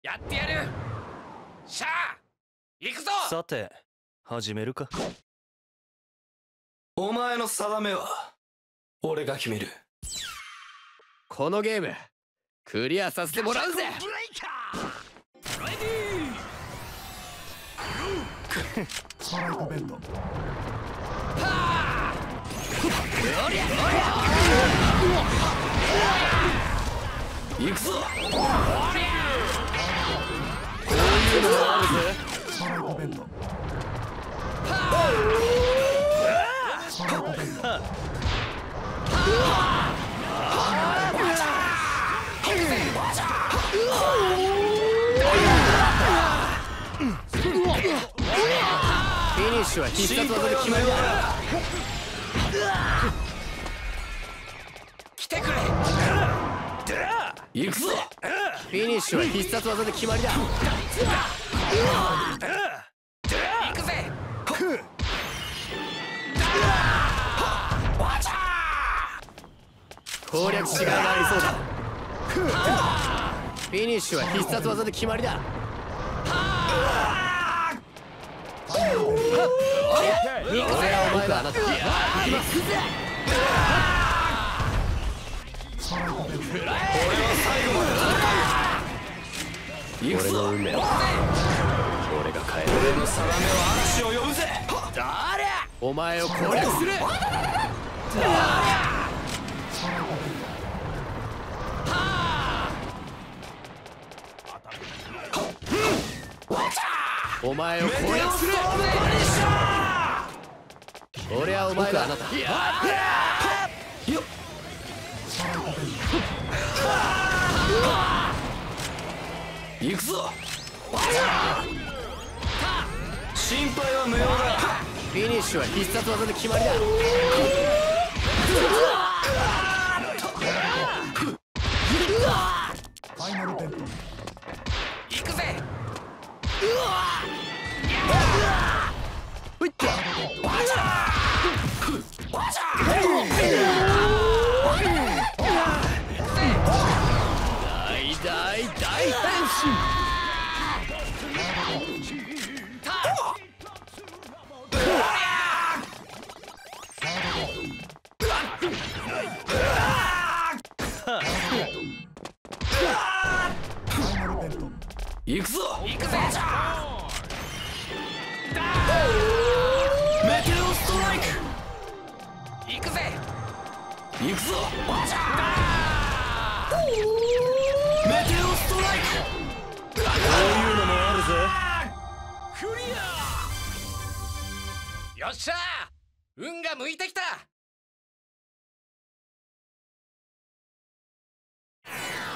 やってやる。しゃあ行くぞ。 さて始めるか。 お前の定めは俺が決める。 このゲームクリアさせてもらうぜ。 ストライクベント。 行くぞ。 ストライクベント。ストライクベント。 フィニッシュは必殺技で決まりだ。来てくれ。 行くぞ。 フィニッシュは必殺技で決まりだ。行くぜ。攻略しがいがありそうだ。フィニッシュは必殺技で決まりだ。俺はお前だ。あなた行きます。 行くぞ。 俺の運命は俺が変える。 俺の定めは嵐を呼ぶぜ。 お前を攻略する。お前を攻略する。俺はお前だ。あなたよっ。行くぞ。心配は無用だ。 フィニッシュは必殺技で決まりだ。 ファイナルベント。 行くぜ。大変身。 行くぞ。 行くぜ。 メテオストライク。 行くぜ。 行くぞ。メテオストライク。 こういうのもあるぜ。 クリア。よっしゃー、運が向いてきた。